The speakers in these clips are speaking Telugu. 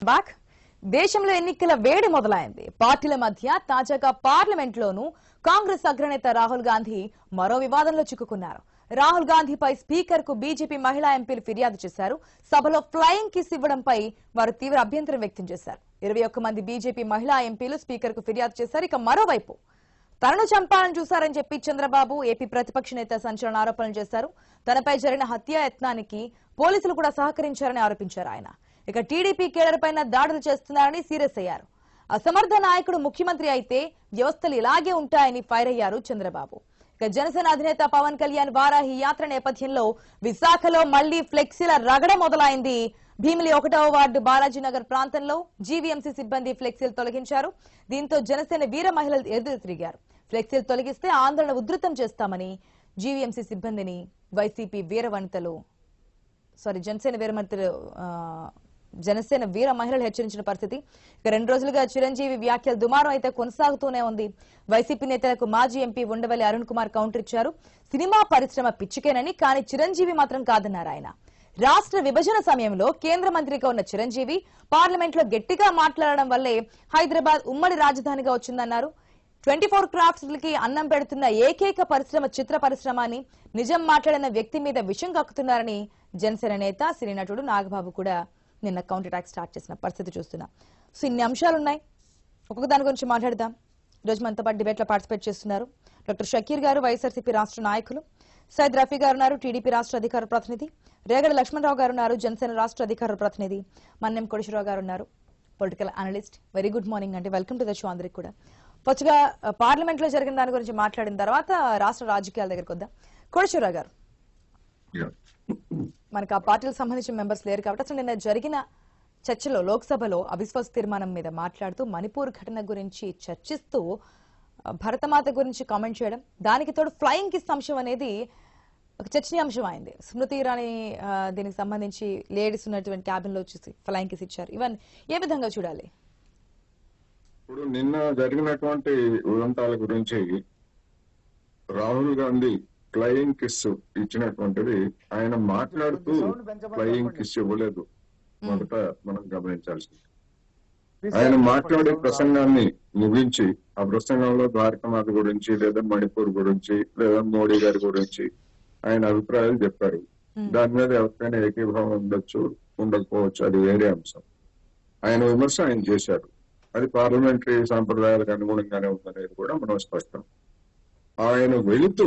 బ్యాక్ దేశంలో ఎన్నికల వేడి మొదలైంది. పార్టీల మధ్య తాజాగా పార్లమెంట్ లోనూ కాంగ్రెస్ అగ్రనేత రాహుల్ గాంధీ మరో వివాదంలో చిక్కుకున్నారు. రాహుల్ గాంధీపై స్పీకర్ కు బీజేపీ మహిళా ఎంపీలు ఫిర్యాదు చేశారు. సభలో ఫ్లయింగ్ కిస్ ఇవ్వడంపై వారు తీవ్ర అభ్యంతరం వ్యక్తం చేశారు. 21 మంది బీజేపీ మహిళా ఎంపీలు స్పీకర్ కు ఫిర్యాదు చేశారు. ఇక మరోవైపు తనను చంపాలని చూశారని చెప్పి చంద్రబాబు ఏపీ ప్రతిపక్ష నేత సంచలన ఆరోపణలు చేశారు. తనపై జరిగిన హత్యాయత్నానికి పోలీసులు కూడా సహకరించారని ఆరోపించారు ఆయన. ఇక టీడీపీ కేడర్ పైన దాడులు చేస్తున్నారని సీరియస్ అయ్యారు. అసమర్థ నాయకుడు ముఖ్యమంత్రి అయితే వ్యవస్థలు ఇలాగే ఉంటాయని ఫైర్ అయ్యారు చంద్రబాబు. ఇక జనసేన అధినేత పవన్ కళ్యాణ్ వారాహి యాత్ర నేపథ్యంలో విశాఖలో మళ్లీ ఫ్లెక్సీల రగడ మొదలైంది. భీమిలి 1వ వార్డు బాలాజీనగర్ ప్రాంతంలో జీవీఎంసీ సిబ్బంది ఫ్లెక్సీలు తొలగించారు. దీంతో జనసేన వీర మహిళలు ఎదురు తిరిగారు. ఫ్లెక్సీలు తొలగిస్తే ఆందోళన ఉధృతం చేస్తామని జీవీఎంసీ సిబ్బందిని వైసీపీ జనసేన వీర మహిళలు హెచ్చరించిన పరిస్థితి. ఇక 2 రోజులుగా చిరంజీవి వ్యాఖ్యలు దుమారం అయితే కొనసాగుతూనే ఉంది. వైసీపీ నేతలకు మాజీ ఎంపీ ఉండవల్లి అరుణ్ కుమార్ కౌంటర్ ఇచ్చారు. సినిమా పరిశ్రమ పిచ్చికేనని, కానీ చిరంజీవి మాత్రం కాదన్నారు ఆయన. రాష్ట్ర విభజన సమయంలో కేంద్ర మంత్రిగా ఉన్న చిరంజీవి పార్లమెంట్ లో గట్టిగా మాట్లాడడం వల్లే హైదరాబాద్ ఉమ్మడి రాజధానిగా వచ్చిందన్నారు. 24 క్రాఫ్ట్స్ కి అన్నం పెడుతున్న ఏకైక పరిశ్రమ చిత్ర పరిశ్రమ అని నిజం మాట్లాడిన వ్యక్తి మీద విషం కక్కుతున్నారని జనసేన నేత సినీ నటుడు నాగబాబు కూడా నిన్న కౌంటర్ అటాక్ స్టార్ట్ చేసిన పరిస్థితి చూస్తున్నాం. సో ఇన్ని అంశాలున్నాయి, ఒక్కొక్క దాని గురించి మాట్లాడదాం. ఈరోజు మనతో పాటు డిబేట్ లో పార్టిసిపేట్ చేస్తున్నారు డాక్టర్ షకీర్ గారు, వైఎస్ఆర్సీపీ రాష్ట్ర నాయకులు. సైద్ రఫీ గారు ఉన్నారు, టీడీపీ రాష్ట్ర అధికార ప్రతినిధి. రేగడ లక్ష్మణరావు గారు ఉన్నారు, జనసేన రాష్ట్ర అధికార ప్రతినిధి. మన్నెం కోటేశ్వరరావు గారు ఉన్నారు, political analyst. Very good morning అండి, వెల్కమ్ టు ద షో అందరికి కూడా. ఫస్ట్గా పార్లమెంట్ లో జరిగిన దాని గురించి మాట్లాడిన తర్వాత రాష్ట్ర రాజకీయాల దగ్గరకు వద్దాం. కోటేశ్వరరావు గారు, మనకు ఆ పార్టీలకు సంబంధించిన మెంబర్స్ లేరు కాబట్టి అసలు నిన్న జరిగిన చర్చలో లోక్సభలో అవిశ్వాస తీర్మానం మీద మాట్లాడుతూ మణిపూర్ ఘటన గురించి చర్చిస్తూ భరతమాత గురించి కామెంట్ చేయడం, దానికి తోడు ఫ్లయింగ్ కిస్ అంశం అనేది ఒక చర్చనీయాంశం అయింది. స్మృతి ఇరానీ దీనికి సంబంధించి లేడీస్ ఉన్నటువంటి క్యాబిన్ లో వచ్చేసి ఫ్లయింగ్ కిస్ ఇచ్చారు. ఇవన్నీ ఏ విధంగా చూడాలి? ఇప్పుడు నిన్న జరిగినటువంటి ఉదంతాల గురించి రాహుల్ గాంధీ ఫ్లయింగ్ కిస్ ఇచ్చినటువంటిది ఆయన మాట్లాడుతూ ఫ్లయింగ్ కిస్ ఇవ్వలేదు. మొదట మనం గమనించాల్సింది, ఆయన మాట్లాడే ప్రసంగాన్ని ముగించి ఆ ప్రసంగంలో ద్వారకామాత గురించి లేదా మణిపూర్ గురించి లేదా మోడీ గారి గురించి ఆయన అభిప్రాయాలు చెప్పారు. దాని మీద ఎవరికైనా ఏకీభావం ఉండొచ్చు, ఉండకపోవచ్చు, అది వేరే అంశం. ఆయన విమర్శ ఆయన చేశారు. అది పార్లమెంటరీ సాంప్రదాయాలకు అనుగుణంగానే ఉందనేది కూడా మనం స్పష్టం. ఆయన వెళుతూ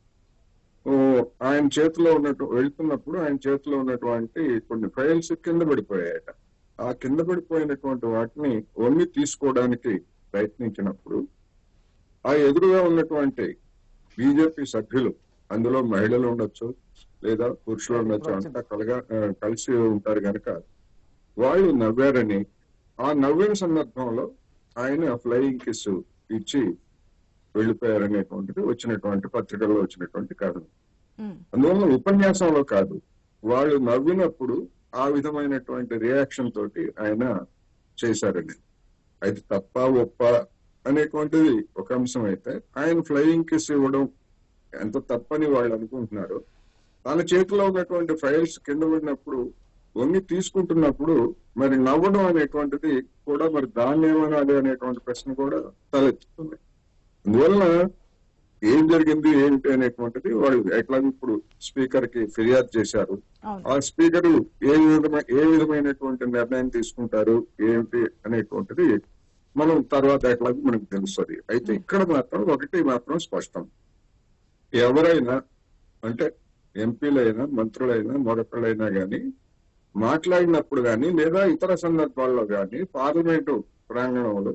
వెళుతున్నప్పుడు ఆయన చేతిలో ఉన్నటువంటి కొన్ని ఫైల్స్ కింద పడిపోయాయట. ఆ కింద పడిపోయినటువంటి వాటిని వంగి తీసుకోవడానికి ప్రయత్నించినప్పుడు ఆ ఎదురుగా ఉన్నటువంటి బీజేపీ సభ్యులు, అందులో మహిళలు ఉండొచ్చు లేదా పురుషులు ఉండొచ్చు, అంతా కలిసి ఉంటారు కనుక వాళ్ళు నవ్వారని, ఆ నవ్విన సందర్భంలో ఆయన ఫ్లయింగ్ కిస్ ఇచ్చి వెళ్లిపోయారనేటువంటిది వచ్చినటువంటి పత్రికల్లో వచ్చినటువంటి కారణం. అందువల్ల ఉపన్యాసంలో కాదు, వాళ్ళు నవ్వినప్పుడు ఆ విధమైనటువంటి రియాక్షన్ తోటి ఆయన చేశారని. అది తప్ప ఒప్ప అనేటువంటిది ఒక అంశం అయితే, ఆయన ఫ్లయింగ్ కిస్ ఇవ్వడం ఎంత తప్పని వాళ్ళు అనుకుంటున్నారు. తన చేతిలో ఉన్నటువంటి ఫైల్స్ కింద పడినప్పుడు వంగి తీసుకుంటున్నప్పుడు మరి నవ్వడం అనేటువంటిది కూడా మరి దాన్ని ఏమనాలి అనేటువంటి ప్రశ్న కూడా తలెత్తుతుంది. అందువల్ల ఏం జరిగింది ఏమిటి అనేటువంటిది వాళ్ళు ఎట్లా ఇప్పుడు స్పీకర్ కి ఫిర్యాదు చేశారు. ఆ స్పీకర్ ఏ విధమైనటువంటి నిర్ణయం తీసుకుంటారు ఏమిటి అనేటువంటిది మనం తర్వాత ఎట్లా మనకు తెలుస్తుంది. అయితే ఇక్కడ మాత్రం ఒకటి మాత్రం స్పష్టం, ఎవరైనా అంటే ఎంపీలైనా మంత్రులైనా మరొకళ్ళైనా కానీ మాట్లాడినప్పుడు కానీ లేదా ఇతర సందర్భాల్లో కానీ పార్లమెంటు ప్రాంగణంలో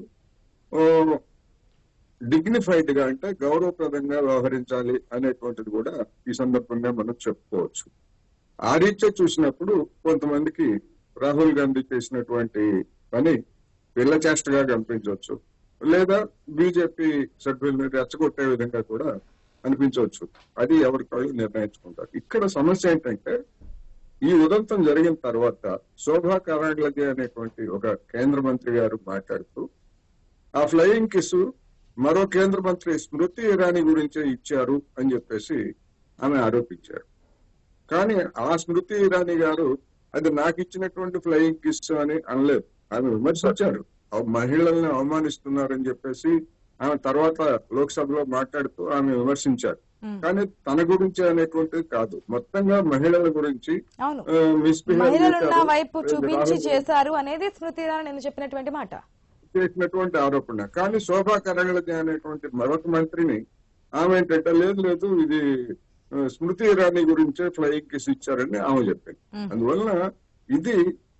డిగ్నిఫైడ్ గా అంటే గౌరవప్రదంగా వ్యవహరించాలి అనేటువంటిది కూడా ఈ సందర్భంగా మనం చెప్పుకోవచ్చు. ఆ రీత్యా చూసినప్పుడు కొంతమందికి రాహుల్ గాంధీ చేసినటువంటి పని పిల్ల చేష్టగా కనిపించవచ్చు, లేదా బీజేపీ సభ్యుల్ని రెచ్చగొట్టే విధంగా కూడా అనిపించవచ్చు. అది ఎవరికాళ్ళు నిర్ణయించుకుంటారు. ఇక్కడ సమస్య ఏంటంటే, ఈ ఉదంతం జరిగిన తర్వాత శోభా కరాండ్లజే అనేటువంటి ఒక కేంద్ర మంత్రి గారు మాట్లాడుతూ ఆ ఫ్లయింగ్ కిస్ మరో కేంద్ర మంత్రి స్మృతి ఇరానీ గురించే ఇచ్చారు అని చెప్పేసి ఆమె ఆరోపించారు. కానీ ఆ స్మృతి ఇరానీ గారు అది నాకు ఇచ్చినటువంటి ఫ్లయింగ్ కిస్ అని అనలేదు. ఆమె విమర్శించారు. మహిళల్ని అవమానిస్తున్నారని చెప్పేసి ఆమె తర్వాత లోక్సభలో మాట్లాడుతూ ఆమె విమర్శించారు. కానీ తన గురించి అనేటువంటిది కాదు, మొత్తంగా మహిళల గురించి అవును, మిస్బిహేవ్ మహిళలున్న వైపు చూపించి చేశారు అనేది స్మృతి ఇరానీ నేను చెప్పినటువంటి మాట, చేసినటువంటి ఆరోపణ. కానీ శోభా కరంగళి అనేటువంటి మరొక మంత్రిని ఆమె ఏంటంటే లేదు లేదు ఇది స్మృతి ఇరానీ గురించే ఫ్లయింగ్ కిస్ ఇచ్చారని ఆమె చెప్పింది. అందువలన ఇది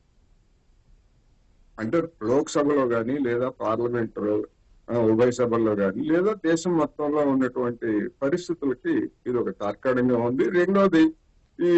అంటే లోక్సభలో గాని లేదా పార్లమెంట్ ఉభయ సభల్లో గాని లేదా దేశం మొత్తంలో ఉన్నటువంటి పరిస్థితులకి ఇది ఒక తార్కాణంగా ఉంది. రెండోది ఈ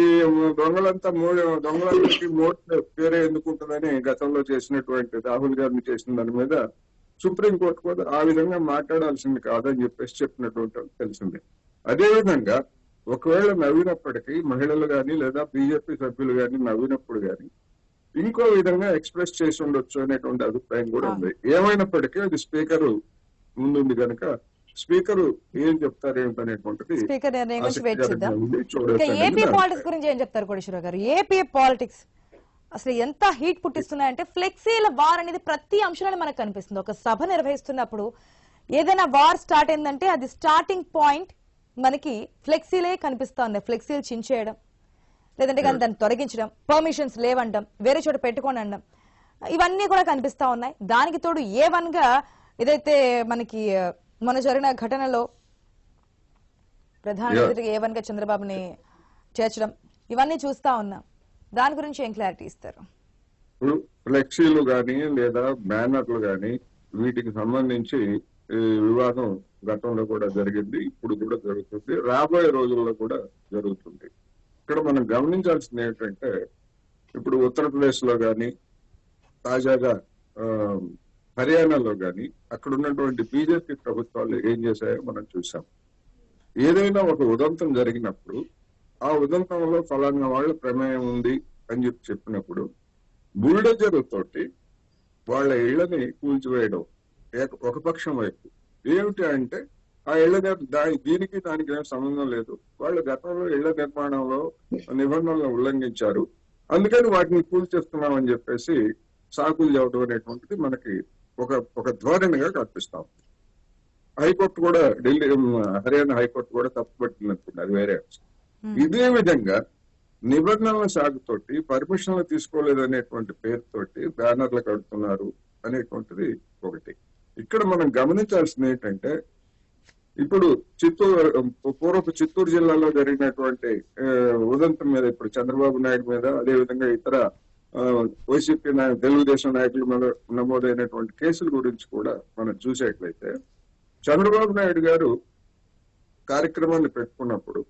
దొంగలందరికీ మోట్ పేరే ఎందుకుంటుందని గతంలో చేసినటువంటి రాహుల్ గాంధీ చేసిన దాని మీద సుప్రీంకోర్టు కూడా ఆ విధంగా మాట్లాడాల్సింది కాదని చెప్పేసి చెప్పినటువంటి తెలిసిందే. అదేవిధంగా ఒకవేళ నవ్వినప్పటికీ మహిళలు గాని లేదా బీజేపీ సభ్యులు గాని నవ్వినప్పుడు గాని ఇంకో విధంగా ఎక్స్ప్రెస్ చేసి ఉండొచ్చు అనేటువంటి అభిప్రాయం కూడా ఉంది. ఏమైనప్పటికీ అది స్పీకర్ ముందుంది కనుక స్పీకర్ ఏం చెప్తారు ఏమిటనేటువంటిది స్పీకర్ నిర్ణయం గురించి వెయిట్ చేద్దాం. ఏపీ పాలిటిక్స్ గురించి ఏం చెప్తారు కోటేశ్వరరావు గారు? ఏపీ పాలిటిక్స్ అసలు ఎంత హీట్ పుట్టిస్తున్నాయంటే ఫ్లెక్సీల వార్ అనేది ప్రతి అంశంలో మనకు కనిపిస్తుంది. ఒక సభ నిర్వహిస్తున్నప్పుడు ఏదైనా వార్ స్టార్ట్ అయిందంటే అది స్టార్టింగ్ పాయింట్ మనకి ఫ్లెక్సీలే కనిపిస్తా ఉన్నాయి. ఫ్లెక్సీలు చించేయడం, లేదంటే కానీ దాన్ని తొలగించడం, పర్మిషన్స్ లేవంటాం, వేరే చోట పెట్టుకోండి అనడం, ఇవన్నీ కూడా కనిపిస్తా ఉన్నాయి. దానికి తోడు A1 గా ఏదైతే మనకి మన జరిగిన ఘటనలో ప్రధానమంత్రి A1 గా చంద్రబాబుని చేర్చడం, ఇవన్నీ చూస్తా ఉన్నాం. దాని గురించి ఏం క్లారిటీ ఇస్తారు? ఇప్పుడు ఫ్లెక్సీలు గాని లేదా బ్యానర్లు గాని వీటికి సంబంధించి వివాదం గతంలో కూడా జరిగింది, ఇప్పుడు కూడా జరుగుతుంది, రాబోయే రోజుల్లో కూడా జరుగుతుంది. ఇక్కడ మనం గమనించాల్సింది ఏంటంటే ఇప్పుడు ఉత్తరప్రదేశ్ లో గాని తాజాగా హర్యానాలో గాని అక్కడ ఉన్నటువంటి బీజేపీ ప్రభుత్వాలు ఏం చేశాయో మనం చూసాం. ఏదైనా ఒక ఉదంతం జరిగినప్పుడు ఆ ఉదంతంలో ఫలానా వాళ్ళ ప్రమేయం ఉంది అని చెప్పినప్పుడు బుల్డోజర్ తోటి వాళ్ళ ఇళ్లని కూల్చివేయడం ఒక పక్షం వైపు. ఏమిటి అంటే ఆ ఇళ్ల దీనికి దానికి ఏం సంబంధం లేదు, వాళ్ళు గతంలో ఇళ్ల నిర్మాణంలో నిబంధనలను ఉల్లంఘించారు, అందుకని వాటిని కూల్చేస్తున్నామని చెప్పేసి సాకులు చెప్పడం అనేటువంటిది మనకి ఒక ధోరణిగా కనిపిస్తాం. హైకోర్టు కూడా హర్యానా హైకోర్టు కూడా తప్పుపట్టినట్టుంది, అది వేరే అంశం. ఇదే విధంగా నిబంధనల సాగుతోటి పర్మిషన్లు తీసుకోలేదనేటువంటి పేరుతోటి బ్యానర్లు కడుతున్నారు అనేటువంటిది ఒకటి. ఇక్కడ మనం గమనించాల్సింది ఏంటంటే ఇప్పుడు పూర్వపు చిత్తూరు జిల్లాలో జరిగినటువంటి ఉదంతం మీద ఇప్పుడు చంద్రబాబు నాయుడు మీద అదేవిధంగా ఇతర వైసీపీ తెలుగుదేశం నాయకుల మీద నమోదైనటువంటి కేసుల గురించి కూడా మనం చూసేట్లయితే చంద్రబాబు నాయుడు గారు కార్యక్రమాన్ని పెట్టుకున్నప్పుడు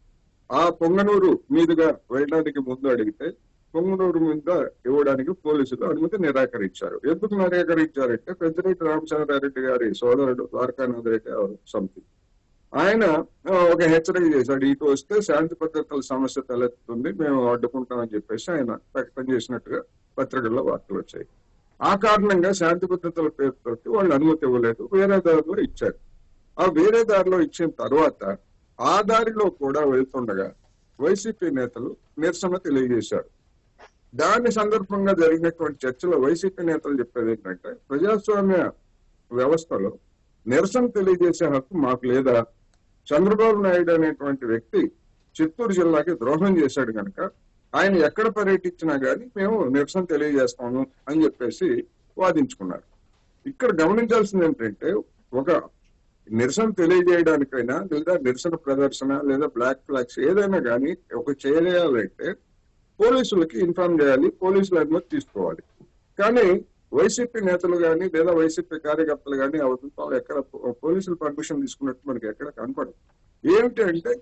ఆ పొంగనూరు మీదుగా వెళ్ళడానికి ముందు అడిగితే పొంగనూరు మీద ఇవ్వడానికి పోలీసులు అనుమతి నిరాకరించారు. ఎందుకు నిరాకరించారంటే పెద్దిరెడ్డి రామచంద్రారెడ్డి గారి సోదరుడు ద్వారకానాథ్ రెడ్డి సంథింగ్ ఆయన ఒక హెచ్చరిక చేశాడు, ఇటు వస్తే శాంతి భద్రతల సమస్య తలెత్తుతుంది, మేము అడ్డుకుంటామని చెప్పేసి ఆయన ప్రకటన చేసినట్టుగా పత్రికల్లో వార్తలు వచ్చాయి. ఆ కారణంగా శాంతి భద్రతల పేరుతోటి వాళ్ళు అనుమతి ఇవ్వలేదు, వేరే దారిలో ఇచ్చారు. ఆ వేరే దారిలో ఇచ్చిన తర్వాత ఆ దారిలో కూడా వెళ్తుండగా వైసీపీ నేతలు నిరసన తెలియజేశారు. దాని సందర్భంగా జరిగినటువంటి చర్చలో వైసీపీ నేతలు చెప్పేది ఏంటంటే ప్రజాస్వామ్య వ్యవస్థలో నిరసన తెలియజేసే హక్కు మాకు లేదా, చంద్రబాబు నాయుడు అనేటువంటి వ్యక్తి చిత్తూరు జిల్లాకి ద్రోహం చేశాడు కనుక ఆయన ఎక్కడ పర్యటించినా గానీ మేము నిరసన తెలియజేస్తాము అని చెప్పేసి వాదించుకున్నారు. ఇక్కడ గమనించాల్సింది ఏంటంటే ఒక నిరసన తెలియజేయడానికైనా లేదా నిరసన ప్రదర్శన లేదా బ్లాక్ ఫ్లాగ్స్ ఏదైనా కానీ ఒక చేయాలంటే పోలీసులకి ఇన్ఫార్మ్ చేయాలి, పోలీసుల అనుమతి తీసుకోవాలి. కానీ వైసీపీ నేతలు గాని లేదా వైసీపీ కార్యకర్తలు గాని అవసరం ఎక్కడ పోలీసులు పర్మిషన్ తీసుకున్నట్టు మనకి ఎక్కడ కనపడదు. ఏమిటి అంటే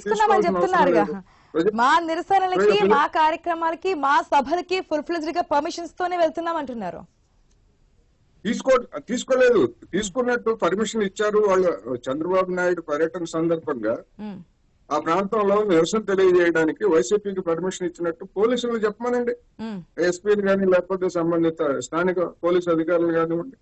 మా నిరసనలకి మా కార్యక్రమాలకి మా సభలకి ఫుల్ ఫ్లెజ్డ్ గా పర్మిషన్స్ తోనే వెళ్తున్నాం అంటున్నారు. తీసుకోలేదు, తీసుకున్నట్టు పర్మిషన్ ఇచ్చారు వాళ్ళు. చంద్రబాబు నాయుడు పర్యటన సందర్భంగా ఆ ప్రాంతంలో నిరసన తెలియజేయడానికి వైసీపీకి పర్మిషన్ ఇచ్చినట్టు పోలీసులు చెప్పమనండి, ఎస్పీలు కానీ లేకపోతే సంబంధిత స్థానిక పోలీసు అధికారులు కానివ్వండి.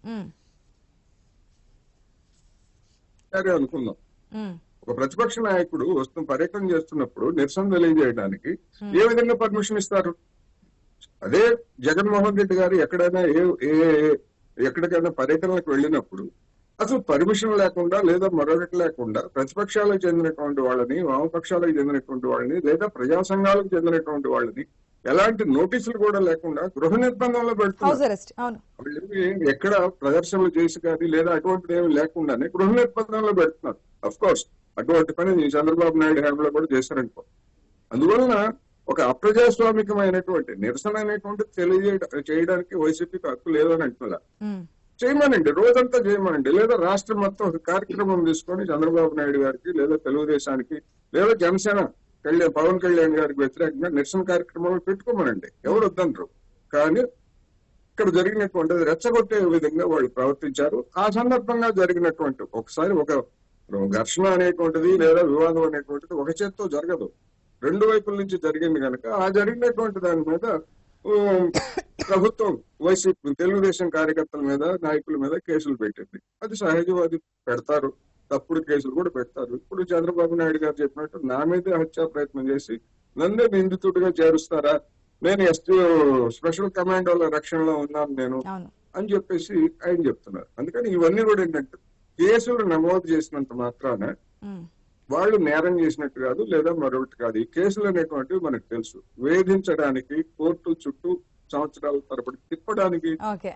సరే అనుకుందాం, ఒక ప్రతిపక్ష నాయకుడు పర్యటన చేస్తున్నప్పుడు నిరసన తెలియజేయడానికి ఏ విధంగా పర్మిషన్ ఇస్తారు? అదే జగన్మోహన్ రెడ్డి గారు ఎక్కడైనా ఎక్కడికైనా పర్యటనలకు వెళ్ళినప్పుడు అసలు పర్మిషన్ లేకుండా లేదా మరొకటి లేకుండా ప్రతిపక్షాలకు చెందినటువంటి వాళ్ళని, వామపక్షాలకు చెందినటువంటి వాళ్ళని, లేదా ప్రజా సంఘాలకు చెందినటువంటి వాళ్ళని ఎలాంటి నోటీసులు కూడా లేకుండా గృహ నిర్బంధంలో పెడుతున్నారు. ఎక్కడ ప్రదర్శనలు చేసి కానీ లేదా అటువంటిది ఏమి లేకుండానే గృహ నిర్బంధంలో పెడుతున్నారు. అఫ్ కోర్స్ అటువంటి పని చంద్రబాబు నాయుడు హయాంలో కూడా చేశారనుకో. అందువలన ఒక అప్రజాస్వామికమైనటువంటి నిరసన అనేటువంటి చేయడానికి వైసీపీకి హక్కు లేదని అంటున్నారు. చేయమనండి, రోజంతా చేయమనండి, లేదా రాష్ట్రం మొత్తం ఒక కార్యక్రమం తీసుకొని చంద్రబాబు నాయుడు గారికి లేదా తెలుగుదేశానికి లేదా జనసేన పవన్ కళ్యాణ్ గారికి వ్యతిరేకంగా నిరసన కార్యక్రమాలు పెట్టుకోమనండి, ఎవరు వద్దంటారు. కానీ ఇక్కడ జరిగినటువంటి రెచ్చగొట్టే విధంగా వాళ్ళు ప్రవర్తించారు. ఆ సందర్భంగా జరిగినటువంటి ఒకసారి ఒక ఘర్షణ అనేటువంటిది లేదా వివాదం అనేటువంటిది ఒక చేత్తో జరగదు, రెండు వైపుల నుంచి జరిగింది కనుక ఆ జరిగినటువంటి దాని మీద ప్రభుత్వం వైసీపీ తెలుగుదేశం కార్యకర్తల మీద, నాయకుల మీద కేసులు పెట్టింది. అది సహజవాది పెడతారు, తప్పుడు కేసులు కూడా పెడతారు. ఇప్పుడు చంద్రబాబు నాయుడు గారు చెప్పినట్టు నా మీదే హత్యా ప్రయత్నం చేసి నన్నే నిందితుడిగా చేరుస్తారా, నేను స్పెషల్ కమాండోల రక్షణలో ఉన్నాను నేను అని చెప్పేసి ఆయన చెప్తున్నారు. అందుకని ఇవన్నీ కూడా ఏంటంటే కేసులు నమోదు చేసినంత మాత్రాన వాళ్ళు నేరం చేసినట్టు కాదు, లేదా మరొకటి కాదు. ఈ కేసులు అనేటువంటివి మనకు తెలుసు, వేధించడానికి కోర్టు చుట్టూ సంవత్సరాల తరబడి తిప్పడానికి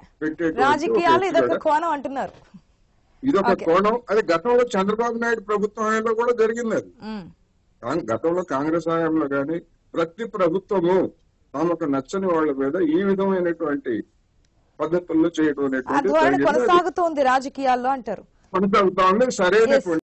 ఇదొక కోణం. అది గతంలో చంద్రబాబు నాయుడు ప్రభుత్వం హయాంలో కూడా జరిగింది. అది గతంలో కాంగ్రెస్ హయాంలో కానీ ప్రతి ప్రభుత్వము తమకు నచ్చని వాళ్ళ మీద ఈ విధమైనటువంటి పద్ధతుల్లో చేయడం అనేటువంటి కొనసాగుతోంది రాజకీయాల్లో అంటారు. కొనసాగుతా ఉంది. సరైనటువంటి